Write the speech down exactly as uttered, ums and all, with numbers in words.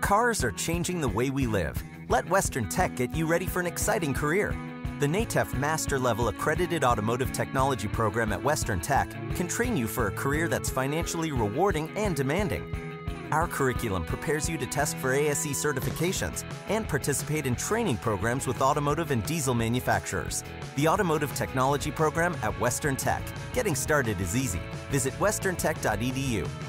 Cars are changing the way we live. Let Western Tech get you ready for an exciting career. The N A T E F Master Level Accredited Automotive Technology program at Western Tech can train you for a career that's financially rewarding and demanding. Our curriculum prepares you to test for A S E certifications and participate in training programs with automotive and diesel manufacturers. The Automotive Technology program at Western Tech. Getting started is easy. Visit western tech dot e d u.